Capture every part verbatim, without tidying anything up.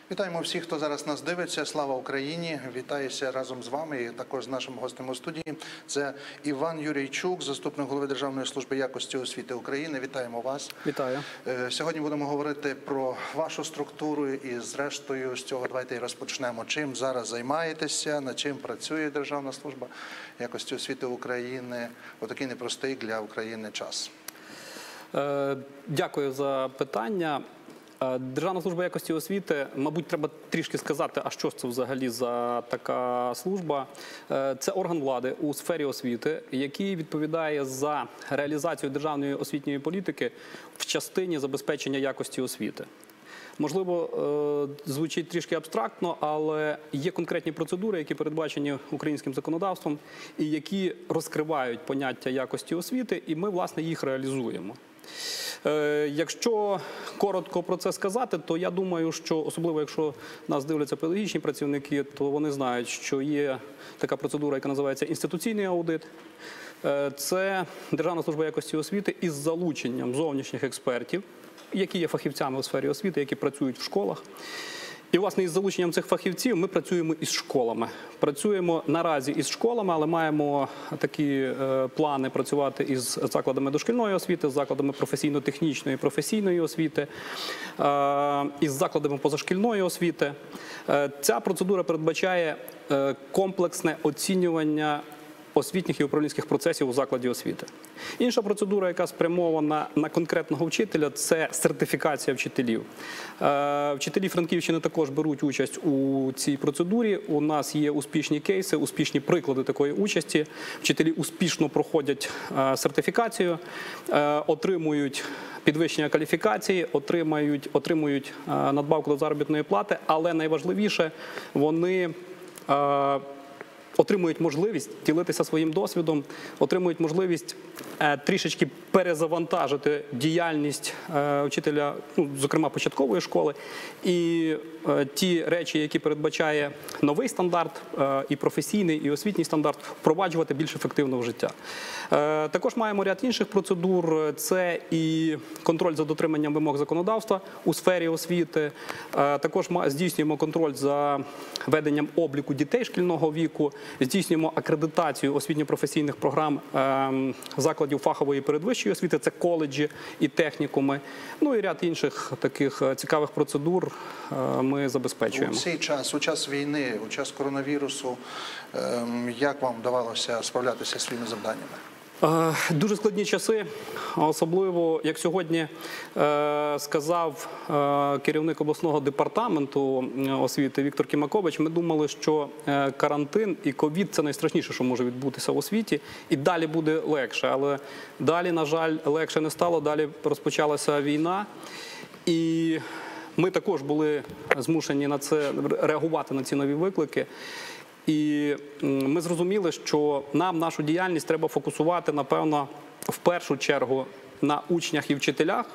Вітаємо всіх, хто зараз нас дивиться. Слава Україні! Вітаюся разом з вами і також з нашим гостем у студії. Це Іван Юрійчук, заступник голови Державної служби якості освіти України. Вітаємо вас. Вітаю. Сьогодні будемо говорити про вашу структуру і зрештою з цього давайте і розпочнемо. Чим зараз займаєтеся, над чим працює Державна служба якості освіти України у такий непростий для України час? Дякую за питання. Державна служба якості освіти, мабуть, треба трішки сказати, а що ж це взагалі за така служба. Це орган влади у сфері освіти, який відповідає за реалізацію державної освітньої політики в частині забезпечення якості освіти. Можливо, звучить трішки абстрактно, але є конкретні процедури, які передбачені українським законодавством і які розкривають поняття якості освіти, і ми, власне, їх реалізуємо. Якщо коротко про це сказати, то я думаю, що особливо якщо нас дивляться педагогічні працівники, то вони знають, що є така процедура, яка називається інституційний аудит. Це Державна служба якості освіти із залученням зовнішніх експертів, які є фахівцями у сфері освіти, які працюють в школах. І, власне, із залученням цих фахівців ми працюємо із школами. Працюємо наразі із школами, але маємо такі е, плани працювати із закладами дошкільної освіти, з закладами професійно-технічної, професійної освіти, е, із закладами позашкільної освіти. Е, ця процедура передбачає е, комплексне оцінювання освітніх і управлінських процесів у закладі освіти. Інша процедура, яка спрямована на конкретного вчителя, це сертифікація вчителів. Вчителі Франківщини також беруть участь у цій процедурі. У нас є успішні кейси, успішні приклади такої участі. Вчителі успішно проходять сертифікацію, отримують підвищення кваліфікації, отримують, отримують надбавку до заробітної плати, але найважливіше, вони отримують можливість ділитися своїм досвідом, отримують можливість е, трішечки перезавантажити діяльність е, вчителя, ну, зокрема початкової школи, і е, ті речі, які передбачає новий стандарт, е, і професійний, і освітній стандарт, впроваджувати більш ефективно в життя. Е, також маємо ряд інших процедур. Це і контроль за дотриманням вимог законодавства у сфері освіти. Е, також здійснюємо контроль за веденням обліку дітей шкільного віку. Здійснюємо акредитацію освітньо-професійних програм е, закладів фахової передвищої освіти, це коледжі і технікуми. Ну і ряд інших таких цікавих процедур е, ми забезпечуємо. У цей час, у час війни, у час коронавірусу, е, як вам вдавалося справлятися зі своїми завданнями? Дуже складні часи, особливо, як сьогодні е, сказав е, керівник обласного департаменту освіти Віктор Кімакович, ми думали, що е, карантин і ковід – це найстрашніше, що може відбутися в освіті, і далі буде легше. Але далі, на жаль, легше не стало, далі розпочалася війна, і ми також були змушені на це реагувати, на ці нові виклики. І ми зрозуміли, що нам нашу діяльність треба фокусувати, напевно, в першу чергу на учнях і вчителях.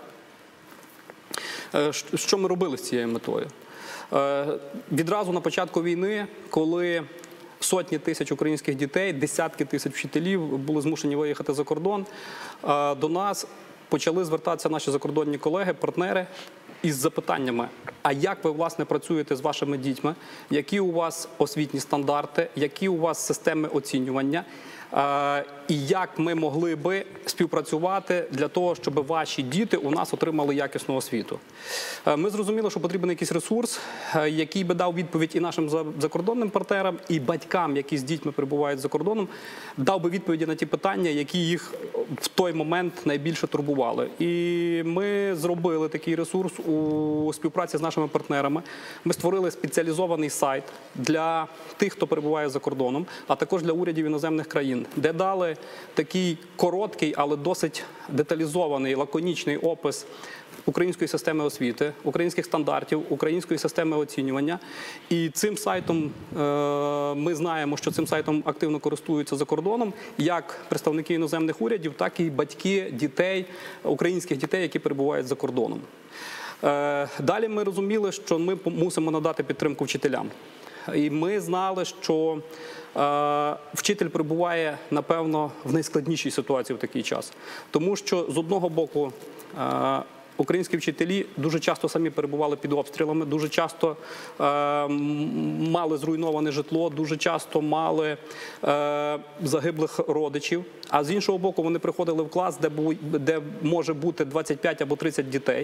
Що ми робили з цією метою? Відразу на початку війни, коли сотні тисяч українських дітей, десятки тисяч вчителів були змушені виїхати за кордон, до нас почали звертатися наші закордонні колеги, партнери, із запитаннями, а як ви, власне, працюєте з вашими дітьми, які у вас освітні стандарти, які у вас системи оцінювання, і як ми могли би співпрацювати для того, щоб ваші діти у нас отримали якісну освіту. Ми зрозуміли, що потрібен якийсь ресурс, який би дав відповідь і нашим закордонним партнерам, і батькам, які з дітьми перебувають за кордоном, дав би відповіді на ті питання, які їх в той момент найбільше турбували. І ми зробили такий ресурс у співпраці з нашими партнерами. Ми створили спеціалізований сайт для тих, хто перебуває за кордоном, а також для урядів іноземних країн, де дали такий короткий, але досить деталізований, лаконічний опис української системи освіти, українських стандартів, української системи оцінювання. І цим сайтом, ми знаємо, що цим сайтом активно користуються за кордоном, як представники іноземних урядів, так і батьки дітей, українських дітей, які перебувають за кордоном. Далі ми розуміли, що ми мусимо надати підтримку вчителям. І ми знали, що е, вчитель перебуває, напевно, в найскладнішій ситуації в такий час. Тому що, з одного боку, е, українські вчителі дуже часто самі перебували під обстрілами, дуже часто е, мали зруйноване житло, дуже часто мали е, загиблих родичів. А з іншого боку, вони приходили в клас, де, бу, де може бути двадцять п'ять або тридцять дітей.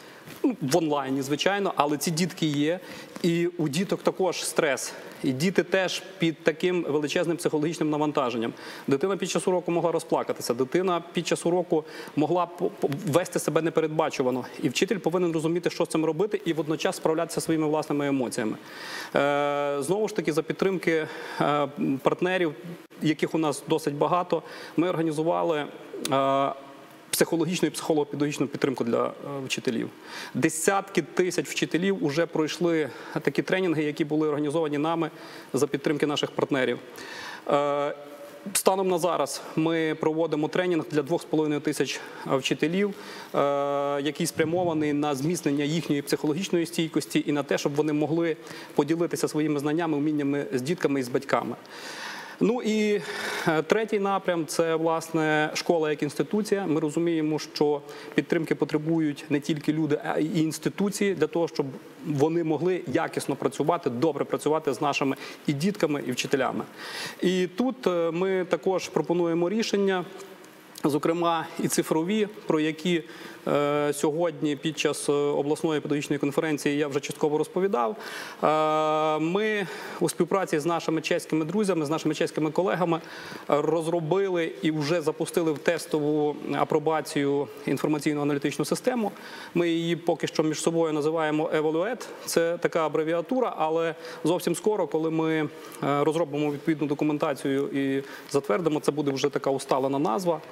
В онлайні, звичайно, але ці дітки є, і у діток також стрес. І діти теж під таким величезним психологічним навантаженням. Дитина під час уроку могла розплакатися, дитина під час уроку могла вести себе непередбачувано. І вчитель повинен розуміти, що з цим робити, і водночас справлятися своїми власними емоціями. Е, знову ж таки, за підтримки е, партнерів, яких у нас досить багато, ми організували е, психологічну і психолого-педагогічну підтримку для е, вчителів. Десятки тисяч вчителів вже пройшли такі тренінги, які були організовані нами за підтримки наших партнерів. Е, станом на зараз ми проводимо тренінг для двох з половиною тисяч вчителів, е, який спрямований на зміцнення їхньої психологічної стійкості і на те, щоб вони могли поділитися своїми знаннями, вміннями з дітками і з батьками. Ну і третій напрям – це, власне, школа як інституція. Ми розуміємо, що підтримки потребують не тільки люди, а й інституції для того, щоб вони могли якісно працювати, добре працювати з нашими і дітками, і вчителями. І тут ми також пропонуємо рішення, зокрема і цифрові, про які е, сьогодні під час обласної педагогічної конференції я вже частково розповідав. Е, ми у співпраці з нашими чеськими друзями, з нашими чеськими колегами розробили і вже запустили в тестову апробацію інформаційно-аналітичну систему. Ми її поки що між собою називаємо Evaluate. Це така абревіатура, але зовсім скоро, коли ми розробимо відповідну документацію і затвердимо, це буде вже така усталена назва.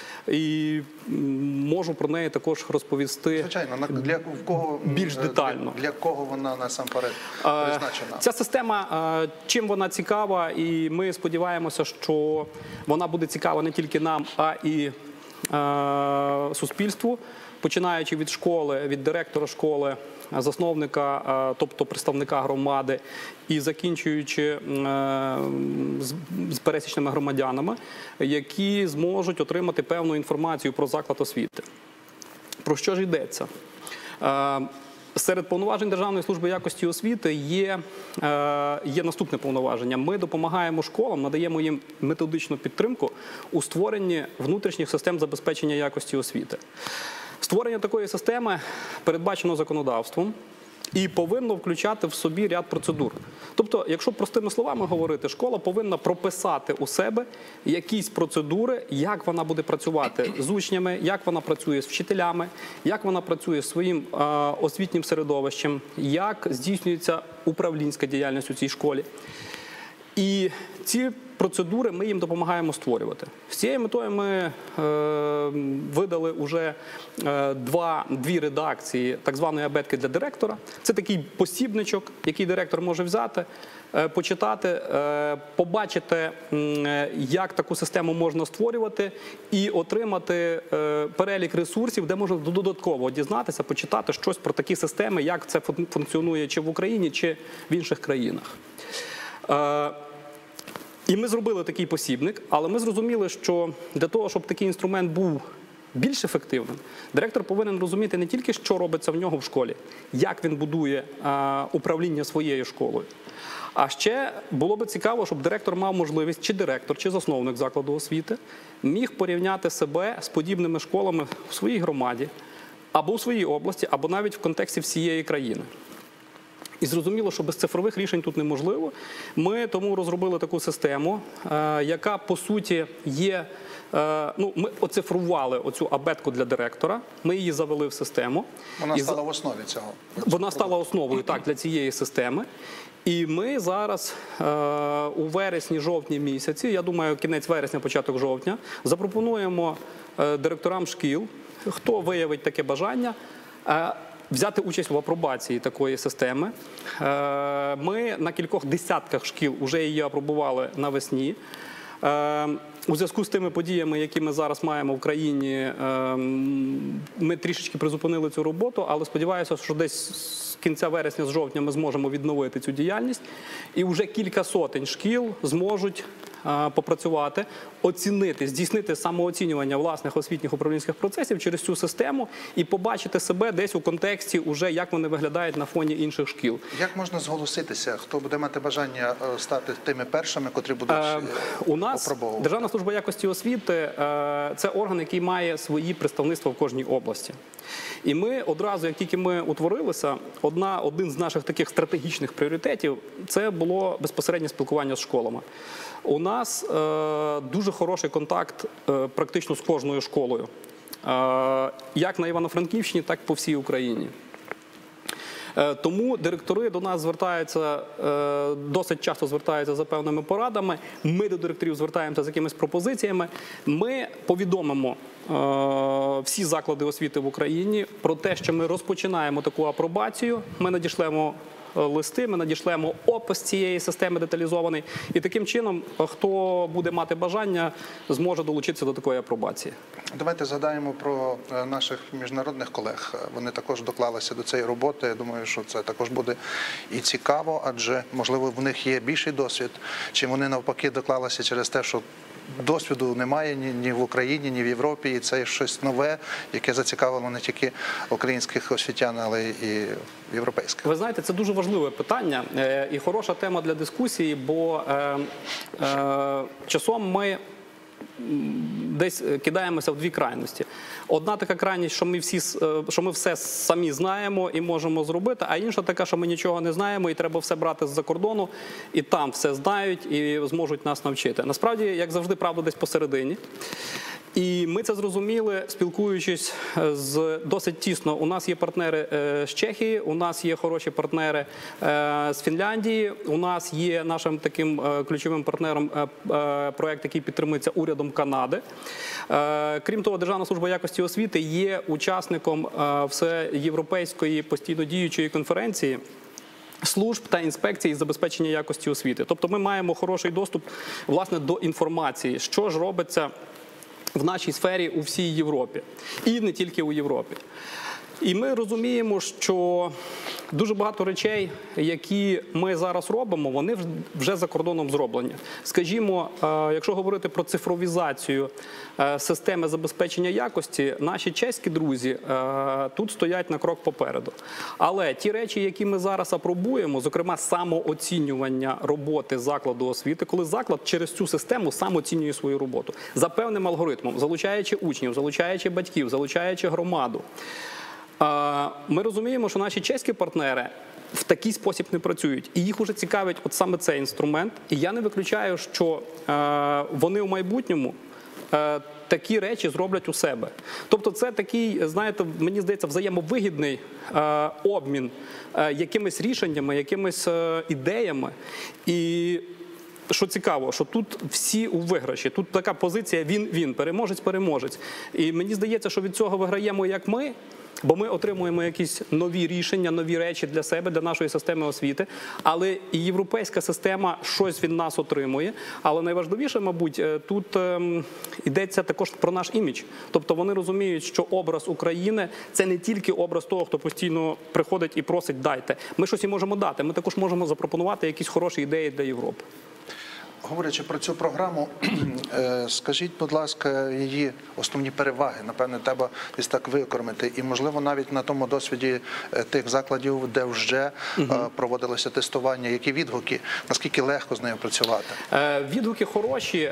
І можу про неї також розповісти. Звичайно, для кого більш детально. Для, для кого вона насамперед призначена? Ця система, чим вона цікава, і ми сподіваємося, що вона буде цікава не тільки нам, а і е, суспільству, починаючи від школи, від директора школи, засновника, тобто представника громади, і закінчуючи з пересічними громадянами, які зможуть отримати певну інформацію про заклад освіти. Про що ж йдеться? Серед повноважень Державної служби якості освіти є, є наступне повноваження. Ми допомагаємо школам, надаємо їм методичну підтримку у створенні внутрішніх систем забезпечення якості освіти. Створення такої системи передбачено законодавством і повинно включати в собі ряд процедур. Тобто, якщо простими словами говорити, школа повинна прописати у себе якісь процедури, як вона буде працювати з учнями, як вона працює з вчителями, як вона працює з своїм е, освітнім середовищем, як здійснюється управлінська діяльність у цій школі. І ці процедури ми їм допомагаємо створювати. З цією метою ми е, видали вже е, два, дві редакції так званої абетки для директора. Це такий посібничок, який директор може взяти, е, почитати, е, побачити, е, як таку систему можна створювати і отримати е, перелік ресурсів, де можна додатково дізнатися, почитати щось про такі системи, як це функціонує чи в Україні, чи в інших країнах. Е, І ми зробили такий посібник, але ми зрозуміли, що для того, щоб такий інструмент був більш ефективним, директор повинен розуміти не тільки, що робиться в нього в школі, як він будує а, управління своєю школою, а ще було би цікаво, щоб директор мав можливість, чи директор, чи засновник закладу освіти, міг порівняти себе з подібними школами в своїй громаді, або в своїй області, або навіть в контексті всієї країни. І зрозуміло, що без цифрових рішень тут неможливо. Ми тому розробили таку систему, яка, по суті, є... Ну, ми оцифрували оцю абетку для директора, ми її завели в систему. Вона стала в основі цього. Вона стала основою, так, для цієї системи. І ми зараз у вересні-жовтні місяці, я думаю, кінець вересня, початок жовтня, запропонуємо директорам шкіл, хто виявить таке бажання, взяти участь в апробації такої системи. Ми на кількох десятках шкіл вже її апробували навесні. У зв'язку з тими подіями, які ми зараз маємо в країні, ми трішечки призупинили цю роботу, але сподіваюся, що десь з кінця вересня, з жовтня ми зможемо відновити цю діяльність. І вже кілька сотень шкіл зможуть е, попрацювати, оцінити, здійснити самооцінювання власних освітніх управлінських процесів через цю систему і побачити себе десь у контексті, уже як вони виглядають на фоні інших шкіл. Як можна зголоситися? Хто буде мати бажання е, стати тими першими, котрі будуть Е, е, У нас опробовувати? Державна служба якості освіти е, – це орган, який має свої представництва в кожній області. І ми одразу, як тільки ми утворилися, одна, один з наших таких стратегічних пріоритетів – це було безпосереднє спілкування з школами. У нас е, дуже хороший контакт е, практично з кожною школою. Е, як на Івано-Франківщині, так і по всій Україні. Е, Тому директори до нас звертаються, е, досить часто звертаються за певними порадами. Ми до директорів звертаємося з якимись пропозиціями. Ми повідомимо е, всі заклади освіти в Україні про те, що ми розпочинаємо таку апробацію. Ми надішлемо е, листи, ми надішлемо опис цієї системи деталізований. І таким чином, е, хто буде мати бажання, зможе долучитися до такої апробації. Давайте згадаємо про е, наших міжнародних колег. Вони також доклалися до цієї роботи. Я думаю, що це також буде і цікаво, адже, можливо, в них є більший досвід, чи вони навпаки доклалися через те, що досвіду немає ні, ні в Україні, ні в Європі, і це щось нове, яке зацікавило не тільки українських освітян, але і європейських. Ви знаєте, це дуже важливе питання е, і хороша тема для дискусії, бо е, е, часом ми десь кидаємося в дві крайності. Одна така крайність, що ми, всі, що ми все самі знаємо і можемо зробити, а інша така, що ми нічого не знаємо і треба все брати з-за кордону, і там все знають і зможуть нас навчити. Насправді, як завжди, правда десь посередині. І ми це зрозуміли, спілкуючись з досить тісно. У нас є партнери з Чехії, у нас є хороші партнери з Фінляндії, у нас є нашим таким ключовим партнером проєкт, який підтримується урядом Канади. Крім того, Державна служба якості освіти є учасником всеєвропейської постійно діючої конференції служб та інспекцій з забезпечення якості освіти. Тобто ми маємо хороший доступ, власне, до інформації, що ж робиться в нашій сфері у всій Європі. І не тільки у Європі. І ми розуміємо, що дуже багато речей, які ми зараз робимо, вони вже за кордоном зроблені. Скажімо, якщо говорити про цифровізацію системи забезпечення якості, наші чеські друзі тут стоять на крок попереду. Але ті речі, які ми зараз апробуємо, зокрема самооцінювання роботи закладу освіти, коли заклад через цю систему сам оцінює свою роботу за певним алгоритмом, залучаючи учнів, залучаючи батьків, залучаючи громаду. Ми розуміємо, що наші чеські партнери в такий спосіб не працюють. І їх уже цікавить от саме цей інструмент. І я не виключаю, що вони у майбутньому такі речі зроблять у себе. Тобто це такий, знаєте, мені здається, взаємовигідний обмін якимись рішеннями, якимись ідеями. І що цікаво, що тут всі у виграші. Тут така позиція він-він, переможець-переможець. І мені здається, що від цього виграємо як ми, бо ми отримуємо якісь нові рішення, нові речі для себе, для нашої системи освіти. Але і європейська система щось від нас отримує. Але найважливіше, мабуть, тут ем, йдеться також про наш імідж. Тобто вони розуміють, що образ України – це не тільки образ того, хто постійно приходить і просить «дайте». Ми щось і можемо дати. Ми також можемо запропонувати якісь хороші ідеї для Європи. Говорячи про цю програму, скажіть, будь ласка, її основні переваги. Напевне, треба десь так виокремити. І, можливо, навіть на тому досвіді тих закладів, де вже угу. проводилося тестування, які відгуки, наскільки легко з нею працювати? Відгуки хороші.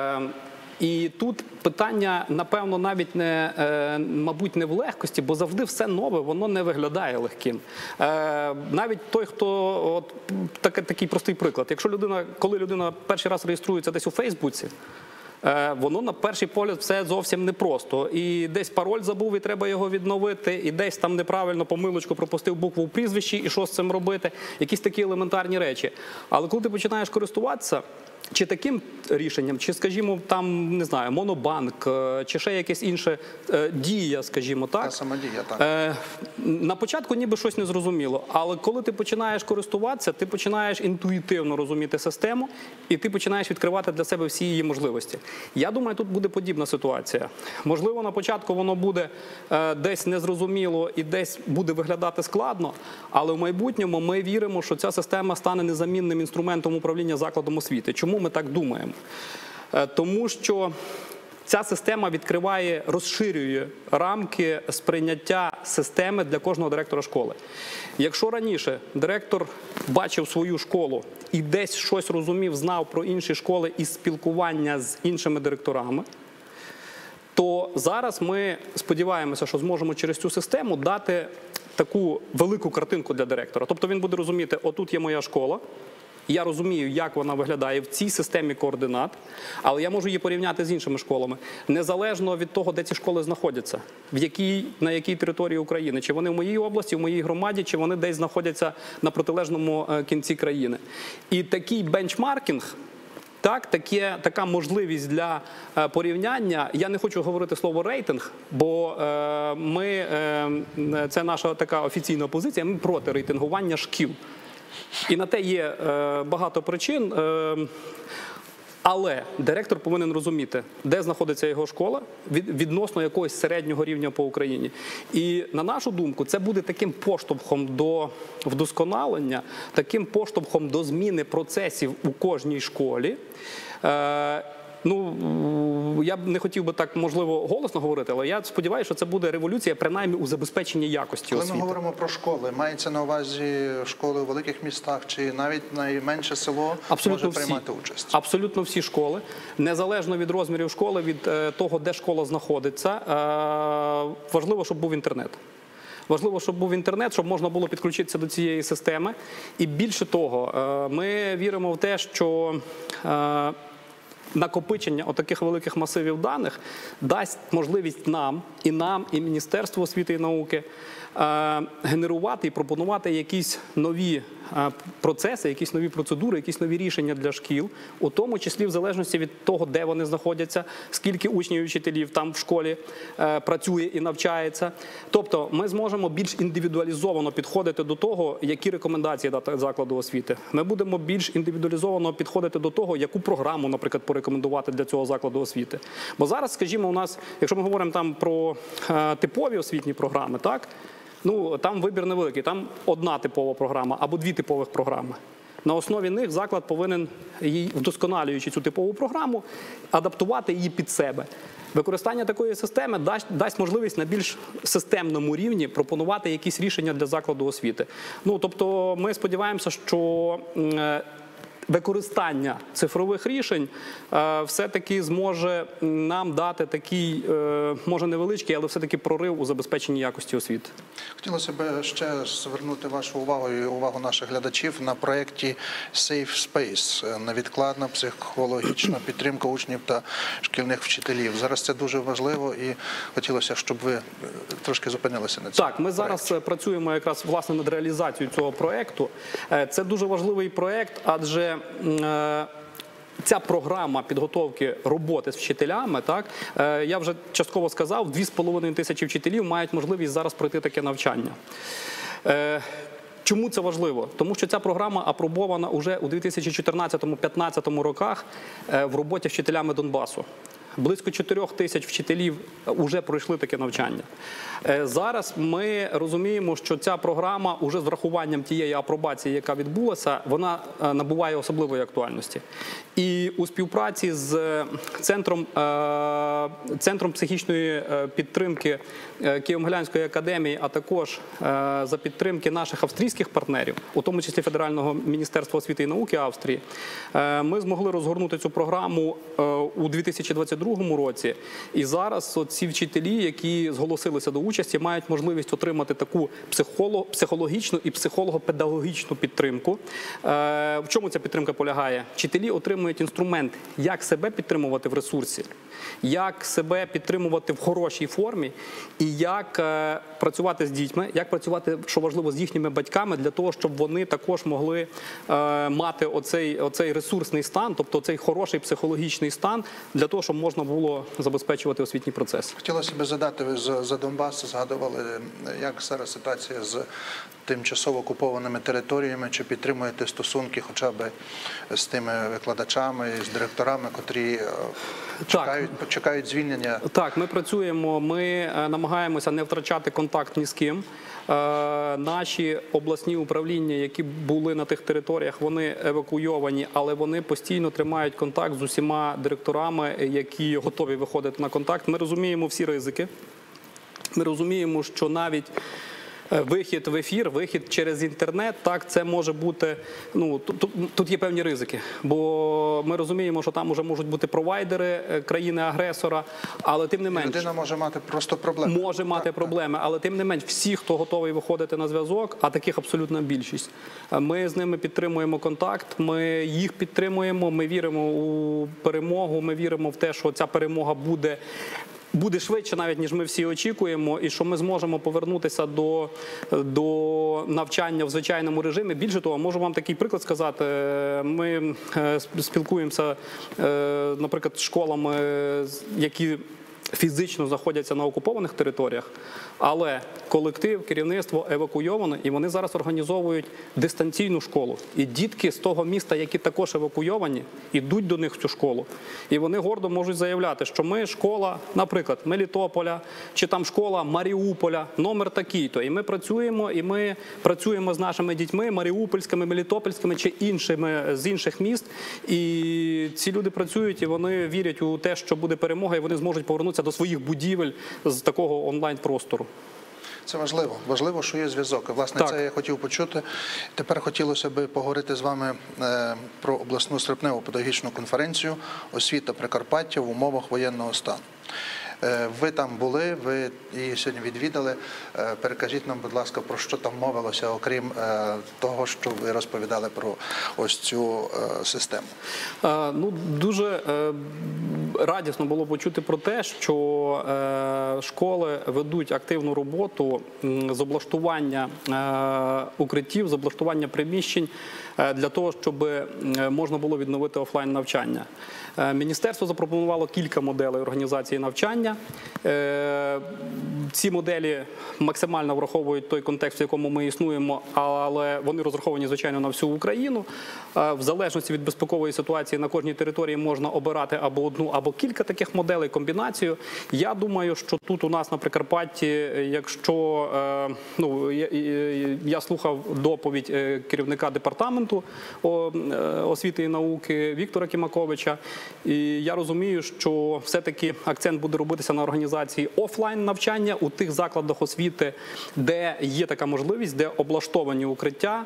І тут питання, напевно, навіть не, мабуть, не в легкості, бо завжди все нове, воно не виглядає легким. Навіть той, хто, от, так, такий простий приклад, якщо людина, коли людина перший раз реєструється десь у Фейсбуці, воно на перший погляд все зовсім непросто. І десь пароль забув, і треба його відновити, і десь там неправильно помилочку пропустив букву у прізвищі, і що з цим робити. Якісь такі елементарні речі. Але коли ти починаєш користуватися, чи таким рішенням, чи, скажімо, там, не знаю, Монобанк, чи ще якесь інше, Дія, скажімо, так? Та сама Дія, так. На початку ніби щось не зрозуміло, але коли ти починаєш користуватися, ти починаєш інтуїтивно розуміти систему, і ти починаєш відкривати для себе всі її можливості. Я думаю, тут буде подібна ситуація. Можливо, на початку воно буде е, десь незрозуміло і десь буде виглядати складно, але в майбутньому ми віримо, що ця система стане незамінним інструментом управління закладом освіти. Чому ми так думаємо? Е, тому що ця система відкриває, розширює рамки сприйняття системи для кожного директора школи. Якщо раніше директор бачив свою школу і десь щось розумів, знав про інші школи і спілкування з іншими директорами, то зараз ми сподіваємося, що зможемо через цю систему дати таку велику картинку для директора. Тобто він буде розуміти, отут є моя школа, я розумію, як вона виглядає в цій системі координат, але я можу її порівняти з іншими школами, незалежно від того, де ці школи знаходяться, в якій, на якій території України. Чи вони в моїй області, в моїй громаді, чи вони десь знаходяться на протилежному кінці країни. І такий бенчмаркінг, так, таке, така можливість для е, порівняння, я не хочу говорити слово рейтинг, бо е, ми, е, це наша така офіційна позиція, ми проти рейтингування шкіл. І на те є е, багато причин, е, але директор повинен розуміти, де знаходиться його школа від, відносно якогось середнього рівня по Україні. І на нашу думку, це буде таким поштовхом до вдосконалення, таким поштовхом до зміни процесів у кожній школі. Е, Ну, я б не хотів би так, можливо, голосно говорити, але я сподіваюся, що це буде революція, принаймні, у забезпеченні якості Коли освіти. ми говоримо про школи, мається на увазі школи у великих містах, чи навіть найменше село Абсолютно може всі. приймати участь? Абсолютно всі школи, незалежно від розмірів школи, від е, того, де школа знаходиться, е, важливо, щоб був інтернет. Важливо, щоб був інтернет, щоб можна було підключитися до цієї системи. І більше того, е, ми віримо в те, що е, накопичення отаких великих масивів даних дасть можливість нам, і нам, і Міністерству освіти і науки е, генерувати і пропонувати якісь нові е, процеси, якісь нові процедури, якісь нові рішення для шкіл, у тому числі в залежності від того, де вони знаходяться, скільки учнів і вчителів там в школі е, працює і навчається. Тобто ми зможемо більш індивідуалізовано підходити до того, які рекомендації дати закладу освіти. Ми будемо більш індивідуалізовано підходити до того, яку програму, наприклад, порекомендувати для цього закладу освіти. Бо зараз, скажімо, у нас, якщо ми говоримо там про е, типові освітні програми, так, ну, там вибір невеликий, там одна типова програма або дві типових програми. На основі них заклад повинен, її, вдосконалюючи цю типову програму, адаптувати її під себе. Використання такої системи дасть, дасть можливість на більш системному рівні пропонувати якісь рішення для закладу освіти. Ну, тобто ми сподіваємося, що е, використання цифрових рішень е, все-таки зможе нам дати такий, е, може невеличкий, але все-таки прорив у забезпеченні якості освіти. Хотілося б ще звернути вашу увагу і увагу наших глядачів на проєкті Safe Space – невідкладна психологічна підтримка учнів та шкільних вчителів. Зараз це дуже важливо і хотілося, щоб ви трошки зупинилися на цьому. Так, ми зараз працюємо якраз власне над реалізацією цього проєкту. Це дуже важливий проєкт, адже ця програма підготовки роботи з вчителями, так, я вже частково сказав, дві з половиною тисячі вчителів мають можливість зараз пройти таке навчання. Чому це важливо? Тому що ця програма апробована уже у дві тисячі чотирнадцятому-п'ятнадцятому роках в роботі з вчителями Донбасу. Близько чотирьох тисяч вчителів вже пройшли таке навчання. Зараз ми розуміємо, що ця програма уже з врахуванням тієї апробації, яка відбулася, вона набуває особливої актуальності. І у співпраці з Центром, Центром психічної підтримки Києво-Могилянської академії, а також за підтримки наших австрійських партнерів, у тому числі Федерального міністерства освіти і науки Австрії, ми змогли розгорнути цю програму у дві тисячі двадцять другому році. І зараз ці вчителі, які зголосилися до участі, мають можливість отримати таку психологічну і психолого-педагогічну підтримку. В чому ця підтримка полягає? Вчителі отримують інструмент, як себе підтримувати в ресурсі, як себе підтримувати в хорошій формі і як працювати з дітьми, як працювати, що важливо, з їхніми батьками для того, щоб вони також могли мати оцей, оцей ресурсний стан, тобто цей хороший психологічний стан для того, щоб можна було забезпечувати освітній процес. Хотілося б задати, ви за Донбас згадували, як зараз ситуація з тимчасово окупованими територіями, чи підтримуєте стосунки хоча б з тими викладачами, з директорами, котрі чекають, чекають звільнення. Так, ми працюємо, ми е, намагаємося не втрачати контакт ні з ким. Е, Наші обласні управління, які були на тих територіях, вони евакуйовані, але вони постійно тримають контакт з усіма директорами, які готові виходити на контакт. Ми розуміємо всі ризики. Ми розуміємо, що навіть вихід в ефір, вихід через інтернет, так, це може бути, ну, тут, тут, тут є певні ризики, бо ми розуміємо, що там вже можуть бути провайдери країни-агресора, але тим не менш... Людина може мати просто проблеми. Може мати так, проблеми, так. Але тим не менш всі, хто готовий виходити на зв'язок, а таких абсолютна більшість, ми з ними підтримуємо контакт, ми їх підтримуємо, ми віримо у перемогу, ми віримо в те, що ця перемога буде буде швидше навіть, ніж ми всі очікуємо, і що ми зможемо повернутися до, до навчання в звичайному режимі. Більше того, можу вам такий приклад сказати. Ми спілкуємося, наприклад, з школами, які фізично знаходяться на окупованих територіях, але колектив, керівництво евакуйовано, і вони зараз організовують дистанційну школу. І дітки з того міста, які також евакуйовані, йдуть до них в цю школу. І вони гордо можуть заявляти, що ми школа, наприклад, Мелітополя, чи там школа Маріуполя, номер такий-то. І ми працюємо, і ми працюємо з нашими дітьми, маріупольськими, мелітопольськими, чи іншими, з інших міст. І ці люди працюють, і вони вірять у те, що буде перемога, і вони зможуть повернутися до своїх будівель з такого онлайн-простору. Це важливо. Важливо, що є зв'язок. Власне, Так. це я хотів почути. Тепер хотілося б поговорити з вами про обласну серпневу педагогічну конференцію «Освіта Прикарпаття в умовах воєнного стану». Ви там були, ви її сьогодні відвідали. Перекажіть нам, будь ласка, про що там мовилося, окрім того, що ви розповідали про ось цю систему. Ну, дуже радісно було почути про те, що школи ведуть активну роботу з облаштування укриттів, з облаштування приміщень для того, щоб можна було відновити офлайн навчання. Міністерство запропонувало кілька моделей організації навчання. Ці моделі максимально враховують той контекст, в якому ми існуємо, але вони розраховані, звичайно, на всю Україну. В залежності від безпекової ситуації на кожній території можна обирати або одну, або кілька таких моделей, комбінацію. Я думаю, що тут у нас на Прикарпатті, якщо, ну, я, я слухав доповідь керівника департаменту освіти і науки Віктора Кімаковича, і я розумію, що все-таки акцент буде робитися на організації офлайн навчання у тих закладах освіти, де є така можливість, де облаштовані укриття.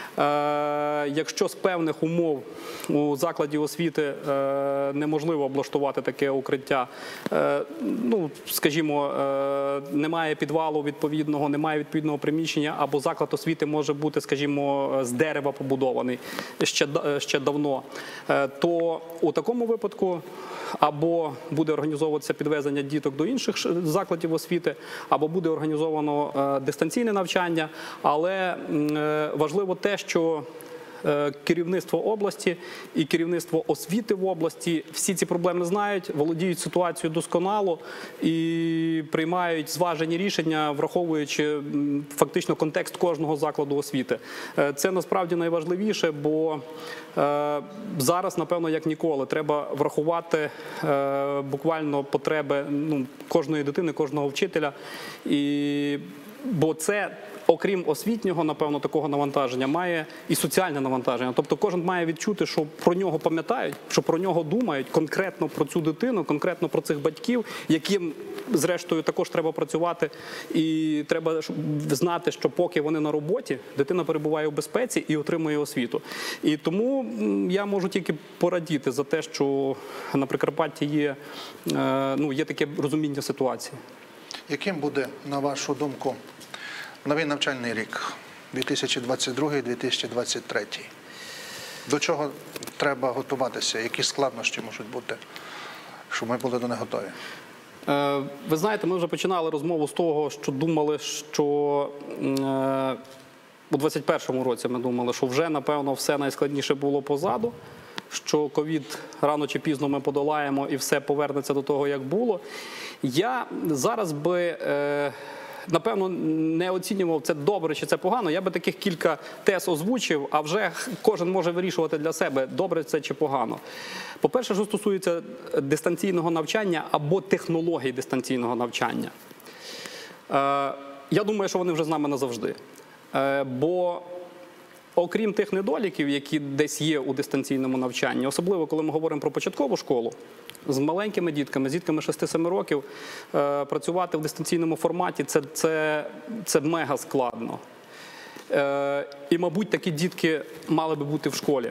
Якщо з певних умов у закладі освіти неможливо облаштувати таке укриття, ну, скажімо, немає підвалу відповідного, немає відповідного приміщення, або заклад освіти може бути, скажімо, з дерева побудований ще, ще давно, то у такому випадку або буде організовуватися підвезення діток до інших закладів освіти, або буде організовано дистанційне навчання, але важливо те, що керівництво області і керівництво освіти в області всі ці проблеми знають, володіють ситуацією досконало і приймають зважені рішення, враховуючи фактично контекст кожного закладу освіти. Це насправді найважливіше, бо зараз, напевно, як ніколи, треба врахувати буквально потреби, ну, кожної дитини, кожного вчителя, і, бо це, окрім освітнього, напевно, такого навантаження, має і соціальне навантаження. Тобто кожен має відчути, що про нього пам'ятають, що про нього думають, конкретно про цю дитину, конкретно про цих батьків, яким, зрештою, також треба працювати. І треба знати, що поки вони на роботі, дитина перебуває у безпеці і отримує освіту. І тому я можу тільки порадіти за те, що на Прикарпатті є, ну, є таке розуміння ситуації. Яким буде, на вашу думку, новий навчальний рік дві тисячі двадцять другий - дві тисячі двадцять третій? До чого треба готуватися? Які складнощі можуть бути, щоб ми були до них готові? Ви знаєте, ми вже починали розмову з того, що думали, що у двадцять першому році ми думали, що вже, напевно, все найскладніше було позаду, що ковід рано чи пізно ми подолаємо і все повернеться до того, як було. Я зараз би напевно, не оцінював, це добре чи це погано. Я би таких кілька тез озвучив, а вже кожен може вирішувати для себе, добре це чи погано. По-перше, що стосується дистанційного навчання або технологій дистанційного навчання. Я думаю, що вони вже з нами назавжди. Бо окрім тих недоліків, які десь є у дистанційному навчанні, особливо коли ми говоримо про початкову школу, з маленькими дітками, з дітками шести-семи років, е, працювати в дистанційному форматі це, це, це мега складно. Е, і, мабуть, такі дітки мали би бути в школі.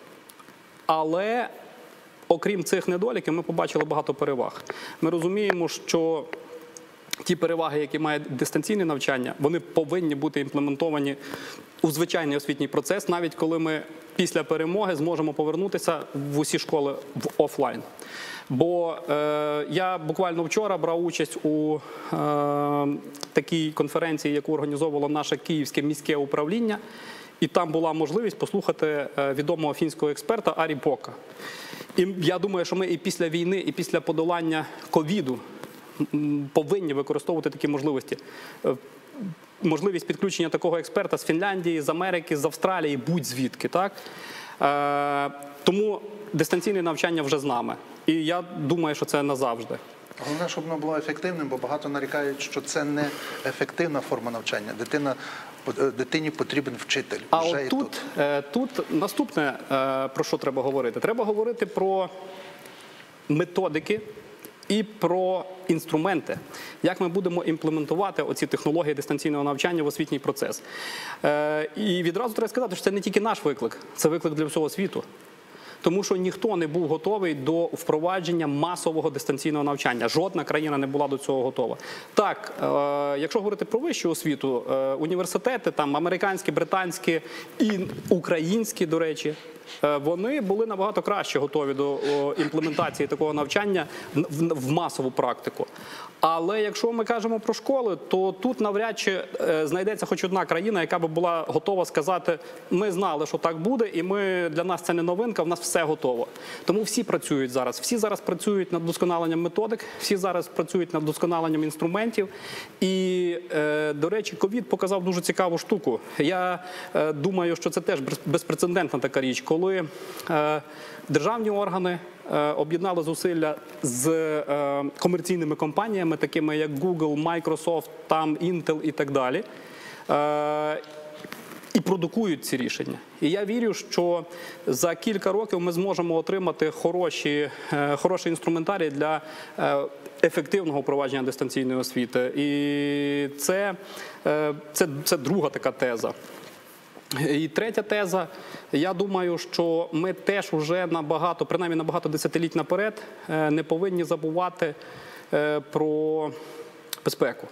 Але, окрім цих недоліків, ми побачили багато переваг. Ми розуміємо, що ті переваги, які має дистанційне навчання, вони повинні бути імплементовані у звичайний освітній процес, навіть коли ми після перемоги зможемо повернутися в усі школи в офлайн. Бо е, я буквально вчора брав участь у е, такій конференції, яку організовувало наше Київське міське управління, і там була можливість послухати е, відомого фінського експерта Арі Пока. І я думаю, що ми і після війни, і після подолання ковіду повинні використовувати такі можливості. Можливість підключення такого експерта з Фінляндії, з Америки, з Австралії, будь-звідки. Так? Е, тому дистанційне навчання вже з нами. І я думаю, що це назавжди. Головне, щоб воно було ефективним, бо багато нарікають, що це не ефективна форма навчання. Дитина, дитині потрібен вчитель. А вже от і тут, тут. тут наступне, про що треба говорити. Треба говорити про методики і про інструменти, як ми будемо імплементувати оці технології дистанційного навчання в освітній процес. Е, і відразу треба сказати, що це не тільки наш виклик, це виклик для всього світу. Тому що ніхто не був готовий до впровадження масового дистанційного навчання. Жодна країна не була до цього готова. Так, е, якщо говорити про вищу освіту, е, університети, там американські, британські і українські, до речі, е, вони були набагато краще готові до о, імплементації такого навчання в, в масову практику. Але якщо ми кажемо про школи, то тут навряд чи е, знайдеться хоч одна країна, яка би була готова сказати, ми знали, що так буде, і ми, для нас це не новинка, в нас все готово. Тому всі працюють зараз. Всі зараз працюють над вдосконаленням методик, всі зараз працюють над вдосконаленням інструментів. І, е, до речі, ковід показав дуже цікаву штуку. Я е, думаю, що це теж безпрецедентна така річ, коли е, державні органи об'єднали зусилля з е, комерційними компаніями, такими як Google, Microsoft, там, Intel і так далі, е, і продукують ці рішення. І я вірю, що за кілька років ми зможемо отримати хороші, е, хороший інструментарій для е, ефективного впровадження дистанційної освіти. І це, е, це, це друга така теза. І третя теза, я думаю, що ми теж вже набагато, принаймні на багато десятиліть наперед, не повинні забувати про безпеку.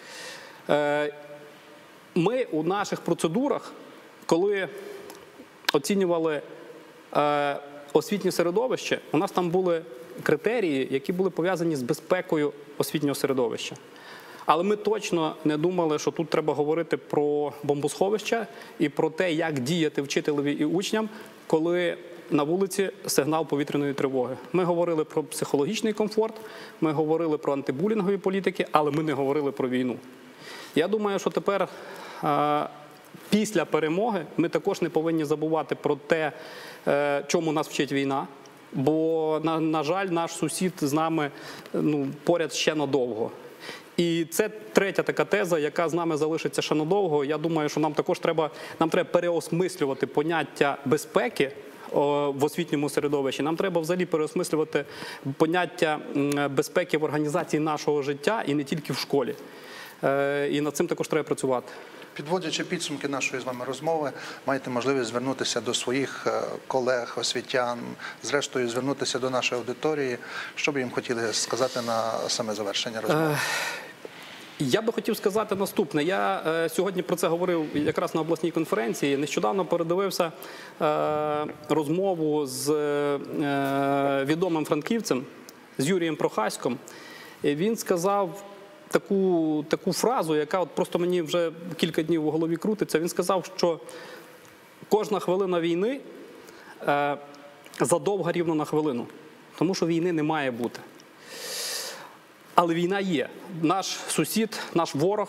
Ми у наших процедурах, коли оцінювали освітнє середовище, у нас там були критерії, які були пов'язані з безпекою освітнього середовища. Але ми точно не думали, що тут треба говорити про бомбосховища і про те, як діяти вчителеві і учням, коли на вулиці сигнал повітряної тривоги. Ми говорили про психологічний комфорт, ми говорили про антибулінгові політики, але ми не говорили про війну. Я думаю, що тепер, після перемоги, ми також не повинні забувати про те, чому нас вчить війна. Бо, на, на жаль, наш сусід з нами ну, поряд ще надовго. І це третя така теза, яка з нами залишиться ще надовго. Я думаю, що нам також треба, нам треба переосмислювати поняття безпеки о, в освітньому середовищі. Нам треба взагалі переосмислювати поняття безпеки в організації нашого життя і не тільки в школі. Е, і над цим також треба працювати. Підводячи підсумки нашої з вами розмови, маєте можливість звернутися до своїх колег, освітян, зрештою звернутися до нашої аудиторії. Що б їм хотіли сказати на саме завершення розмови? Я би хотів сказати наступне. Я е, сьогодні про це говорив якраз на обласній конференції. Нещодавно передивився е, розмову з е, відомим франківцем, з Юрієм Прохаськом. І він сказав таку, таку фразу, яка от просто мені вже кілька днів у голові крутиться. Він сказав, що кожна хвилина війни е, задовга рівно на хвилину. Тому що війни не має бути. Але війна є. Наш сусід, наш ворог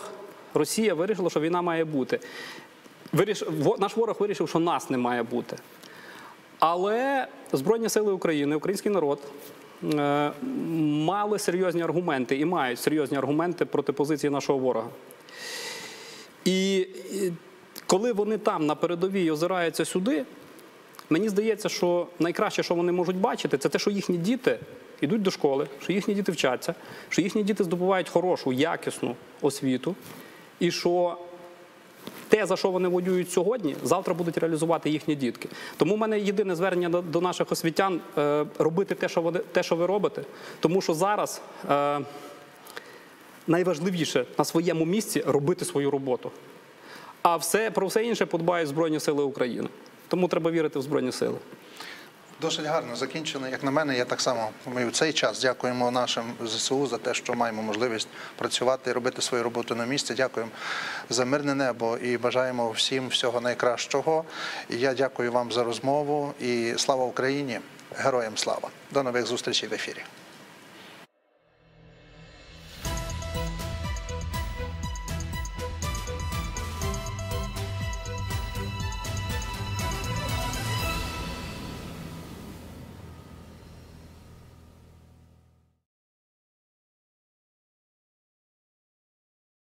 Росія вирішила, що війна має бути. Виріш... во- Наш ворог вирішив, що нас не має бути. Але Збройні сили України, український народ е, мали серйозні аргументи і мають серйозні аргументи проти позиції нашого ворога. І, і коли вони там на передовій озираються сюди, мені здається, що найкраще, що вони можуть бачити, це те, що їхні діти йдуть до школи, що їхні діти вчаться, що їхні діти здобувають хорошу, якісну освіту, і що те, за що вони воюють сьогодні, завтра будуть реалізувати їхні дітки. Тому в мене єдине звернення до, до наших освітян е, – робити те що, вони, те, що ви робите. Тому що зараз е, найважливіше на своєму місці робити свою роботу. А все, про все інше подбають Збройні Сили України. Тому треба вірити в Збройні Сили. Досить гарно закінчено. Як на мене, я так само ми в цей час дякуємо нашим ЗСУ за те, що маємо можливість працювати і робити свою роботу на місці. Дякуємо за мирне небо і бажаємо всім всього найкращого. І я дякую вам за розмову і слава Україні! Героям слава! До нових зустрічей в ефірі!